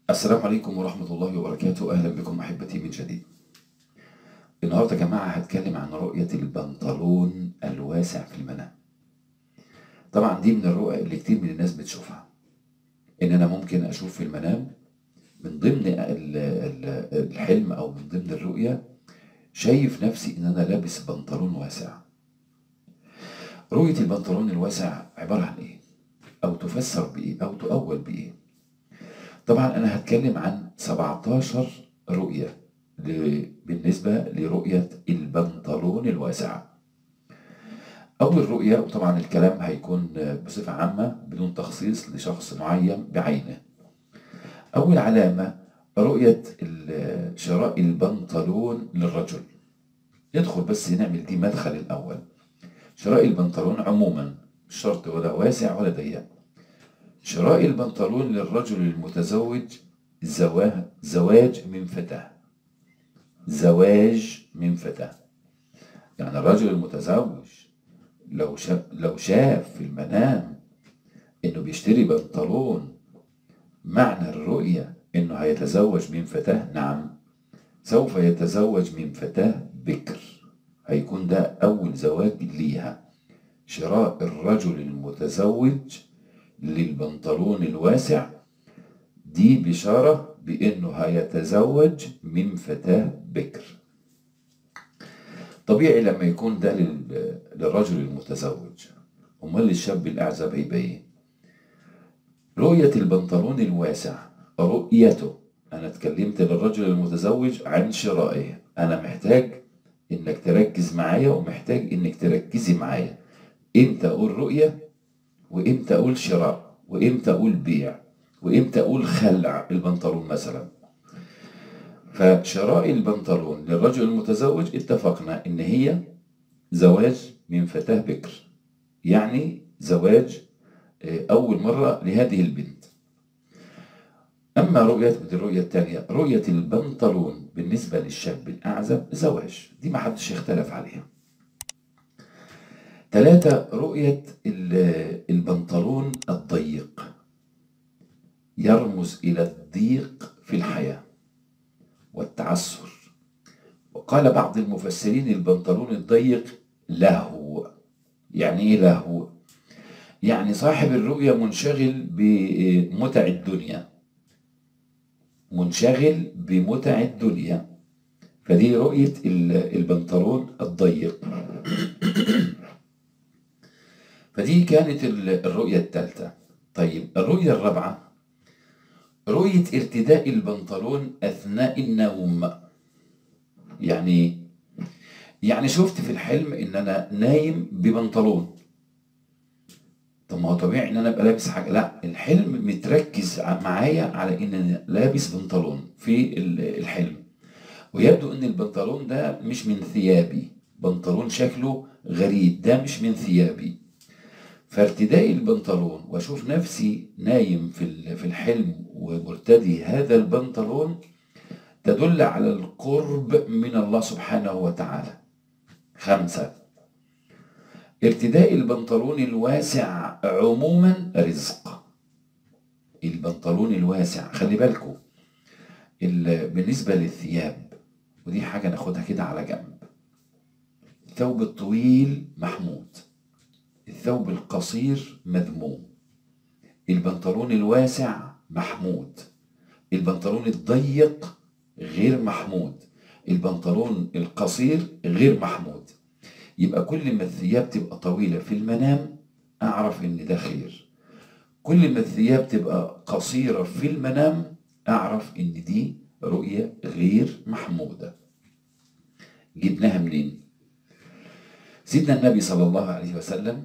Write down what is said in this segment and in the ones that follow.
السلام عليكم ورحمة الله وبركاته. أهلا بكم أحبتي من جديد. النهاردة يا جماعة هتكلم عن رؤية البنطلون الواسع في المنام. طبعا دي من الرؤى اللي كتير من الناس بتشوفها، إن أنا ممكن أشوف في المنام من ضمن الحلم أو من ضمن الرؤية شايف نفسي إن أنا لابس بنطلون واسع. رؤية البنطلون الواسع عبارة عن إيه؟ أو تفسر بإيه؟ أو تؤول بإيه؟ طبعا أنا هتكلم عن 17 رؤية بالنسبة لرؤية البنطلون الواسع. أول رؤية، وطبعا الكلام هيكون بصفة عامة بدون تخصيص لشخص معين بعينه. أول علامة رؤية شراء البنطلون للرجل. ندخل بس نعمل دي مدخل الأول. شراء البنطلون عموما مش شرط ولا واسع ولا ضيق. شراء البنطلون للرجل المتزوج زواج من فتاة. زواج من فتاة يعني الرجل المتزوج لو شاف في المنام انه بيشتري بنطلون، معنى الرؤية انه هيتزوج من فتاة. نعم، سوف يتزوج من فتاة بكر، هيكون ده اول زواج ليها. شراء الرجل المتزوج للبنطلون الواسع دي بشارة بانه هيتزوج من فتاة بكر. طبيعي لما يكون ده للرجل المتزوج، امال الشاب الاعزب هيبقى ايه؟ رؤية البنطلون الواسع، رؤيته، انا اتكلمت للرجل المتزوج عن شرائه. انا محتاج انك تركز معايا ومحتاج انك تركزي معايا. امتى اقول رؤية، وامتى اقول شراء، وامتى اقول بيع، وامتى اقول خلع البنطلون مثلا. فشراء البنطلون للرجل المتزوج اتفقنا ان هي زواج من فتاة بكر، يعني زواج أول مرة لهذه البنت. أما الرؤية الثانية، رؤية البنطلون بالنسبة للشاب الأعزب زواج، دي ما حدش يختلف عليها. 3، رؤية البنطلون الضيق، يرمز إلى الضيق في الحياة والتعسر. وقال بعض المفسرين البنطلون الضيق لهو. يعني إيه لهو؟ يعني صاحب الرؤية منشغل بمتع الدنيا، منشغل بمتع الدنيا، فدي رؤية البنطلون الضيق. فدي كانت الرؤية الثالثة. طيب الرؤية الرابعة، رؤية ارتداء البنطلون أثناء النوم. يعني شفت في الحلم إن أنا نايم ببنطلون. طب ما هو طبيعي ان انا ابقى لابس حاجه، لا، الحلم متركز معايا على ان انا لابس بنطلون في الحلم، ويبدو ان البنطلون ده مش من ثيابي، بنطلون شكله غريب، ده مش من ثيابي. فارتداء البنطلون واشوف نفسي نايم في الحلم ومرتدي هذا البنطلون تدل على القرب من الله سبحانه وتعالى. 5، ارتداء البنطلون الواسع عموما رزق. البنطلون الواسع، خلي بالكم بالنسبة للثياب، ودي حاجة ناخدها كده على جنب. الثوب الطويل محمود، الثوب القصير مذموم. البنطلون الواسع محمود، البنطلون الضيق غير محمود، البنطلون القصير غير محمود. يبقى كل ما الثياب تبقى طويلة في المنام أعرف إن ده خير، كل ما الثياب تبقى قصيرة في المنام أعرف إن دي رؤية غير محمودة. جبناها منين؟ سيدنا النبي صلى الله عليه وسلم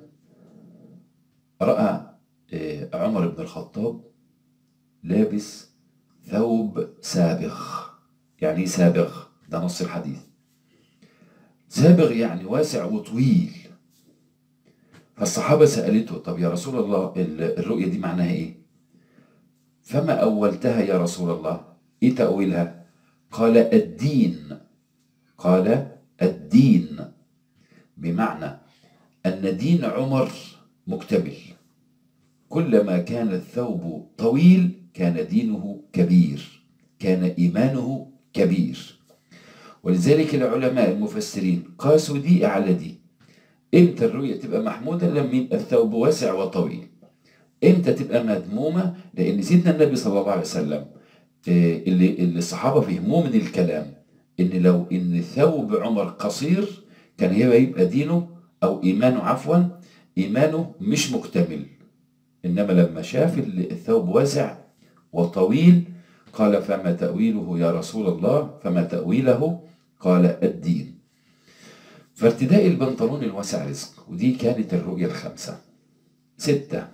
رأى عمر بن الخطاب لابس ثوب سابغ. يعني سابغ، ده نص الحديث. سابغ يعني واسع وطويل. فالصحابة سألته: طب يا رسول الله الرؤية دي معناها ايه؟ فما أولتها يا رسول الله؟ ايه تأويلها؟ قال الدين. قال الدين، بمعنى أن دين عمر مكتمل. كلما كان الثوب طويل كان دينه كبير، كان إيمانه كبير. ولذلك العلماء المفسرين قاسوا دي على دي. امتى الرؤية تبقى محمودة؟ لما يبقى الثوب واسع وطويل. امتى تبقى مذمومة؟ لأن سيدنا النبي صلى الله عليه وسلم اللي الصحابة فهموه من الكلام إن لو إن ثوب عمر قصير كان يبقى دينه أو إيمانه، عفوا إيمانه مش مكتمل. إنما لما شاف الثوب واسع وطويل قال فما تأويله يا رسول الله؟ فما تأويله؟ قال الدين. فارتداء البنطلون الواسع رزق، ودي كانت الرؤية الخمسة. 6،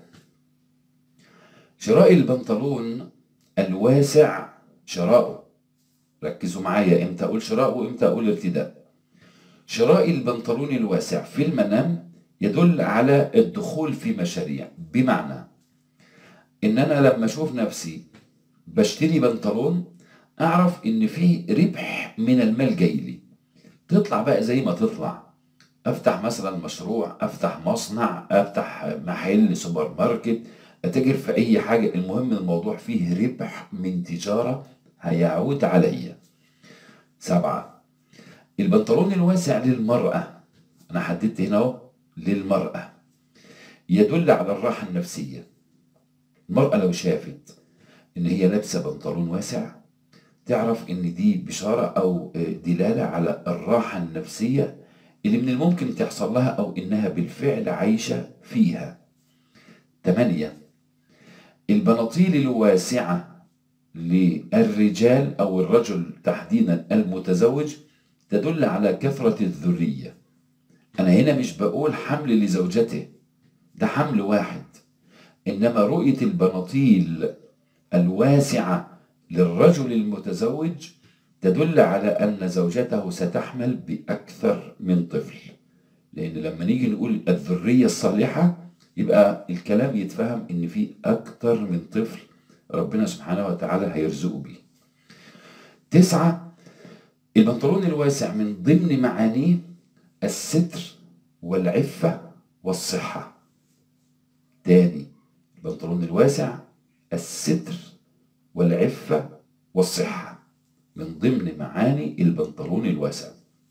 شراء البنطلون الواسع شراؤه. ركزوا معايا، امتى اقول شراء وامتى اقول ارتداء. شراء البنطلون الواسع في المنام يدل على الدخول في مشاريع، بمعنى ان انا لما اشوف نفسي بشتري بنطلون اعرف ان فيه ربح من المال جاي لي. تطلع بقى زي ما تطلع، افتح مثلا مشروع، افتح مصنع، افتح محل سوبر ماركت، اتاجر في اي حاجة، المهم الموضوع فيه ربح من تجارة هيعود عليا. 7، البنطلون الواسع للمرأة، انا حددت هنا اهو للمرأة، يدل على الراحة النفسية. المرأة لو شافت ان هي لابسة بنطلون واسع تعرف ان دي بشارة او دلالة على الراحة النفسية اللي من الممكن تحصل لها او انها بالفعل عايشة فيها. 8، البناطيل الواسعة للرجال او الرجل تحديدا المتزوج تدل على كثرة الذرية. انا هنا مش بقول حمل لزوجته، ده حمل واحد، انما رؤية البناطيل الواسعة للرجل المتزوج تدل على أن زوجته ستحمل بأكثر من طفل. لأن لما نيجي نقول الذرية الصالحة يبقى الكلام يتفهم إن في أكثر من طفل ربنا سبحانه وتعالى هيرزقه بيه. 9، البنطلون الواسع من ضمن معانيه الستر والعفة والصحة. تاني، البنطلون الواسع الستر والعفة والصحة من ضمن معاني البنطلون الواسع.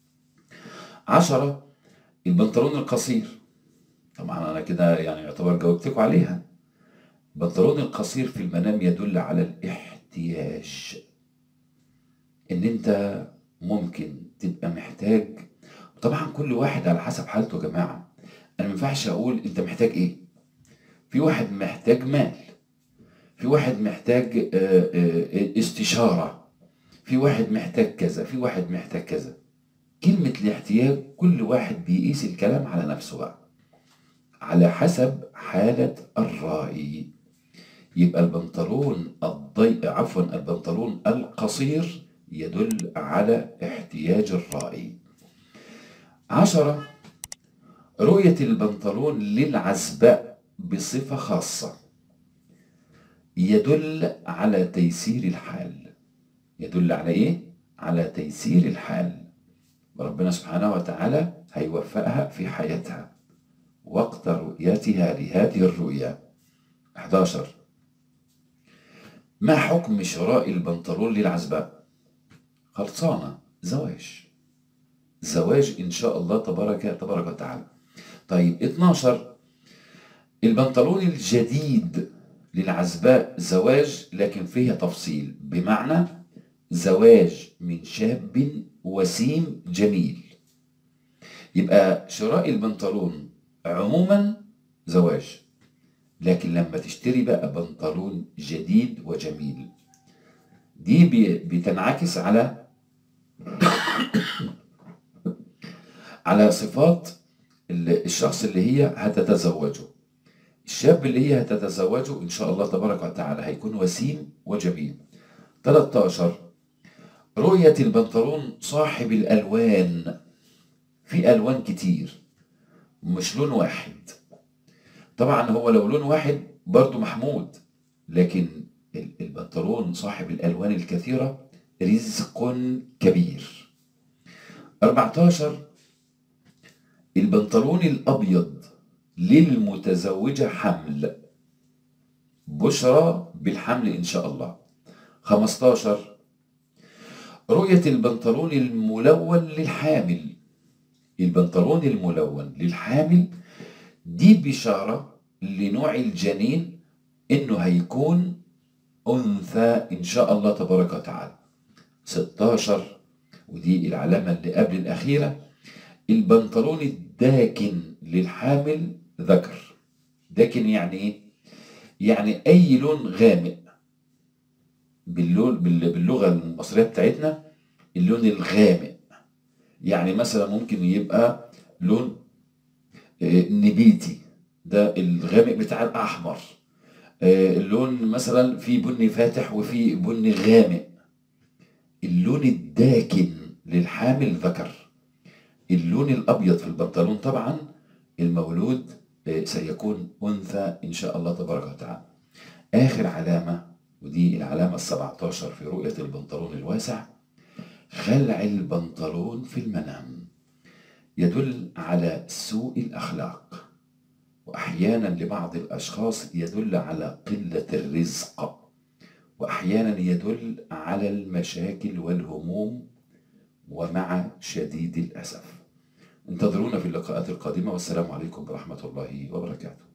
10، البنطلون القصير، طبعا أنا كده يعني يعتبر جاوبتكم عليها. البنطلون القصير في المنام يدل على الاحتياج، إن أنت ممكن تبقى محتاج. طبعا كل واحد على حسب حالته يا جماعة، أنا ما ينفعش أقول أنت محتاج إيه. في واحد محتاج مال، في واحد محتاج استشارة، في واحد محتاج كذا، في واحد محتاج كذا. كلمة الاحتياج كل واحد بيقيس الكلام على نفسه بقى على حسب حالة الرائي. يبقى البنطلون البنطلون القصير يدل على احتياج الرائي. 10، رؤية البنطلون للعزباء بصفة خاصة يدل على تيسير الحال. يدل على ايه؟ على تيسير الحال. ربنا سبحانه وتعالى هيوفقها في حياتها وقت رؤيتها لهذه الرؤيا. 11، ما حكم شراء البنطلون للعزباء؟ خلصانة، زواج إن شاء الله تبارك وتعالى. طيب 12، البنطلون الجديد للعزباء زواج لكن فيها تفصيل، بمعنى زواج من شاب وسيم جميل. يبقى شراء البنطلون عموما زواج، لكن لما تشتري بقى بنطلون جديد وجميل دي بتنعكس على صفات الشخص اللي هي هتتزوجه. الشاب اللي هي هتتزوجه إن شاء الله تبارك وتعالى هيكون وسيم وجميل. 13، رؤية البنطلون صاحب الألوان، في ألوان كتير مش لون واحد. طبعا هو لو لون واحد برضو محمود، لكن البنطلون صاحب الألوان الكثيرة رزق كبير. 14، البنطلون الأبيض للمتزوجة حمل، بشرى بالحمل إن شاء الله. 15 رؤية البنطلون الملون للحامل. البنطلون الملون للحامل دي بشارة لنوع الجنين إنه هيكون أنثى إن شاء الله تبارك وتعالى. 16 ودي العلامة اللي قبل الأخيرة، البنطلون الداكن للحامل ذكر. داكن يعني إيه؟ يعني أي لون غامق، باللغة المصرية بتاعتنا اللون الغامق. يعني مثلا ممكن يبقى لون نبيتي، ده الغامق بتاع الأحمر. اللون مثلا في بني فاتح وفي بني غامق. اللون الداكن للحامل ذكر. اللون الأبيض في البنطلون طبعا المولود سيكون أنثى إن شاء الله تبارك وتعالى. آخر علامة ودي العلامة 17 في رؤية البنطلون الواسع، خلع البنطلون في المنام. يدل على سوء الأخلاق، وأحيانا لبعض الأشخاص يدل على قلة الرزق، وأحيانا يدل على المشاكل والهموم، ومع شديد الأسف. انتظرونا في اللقاءات القادمة، والسلام عليكم ورحمة الله وبركاته.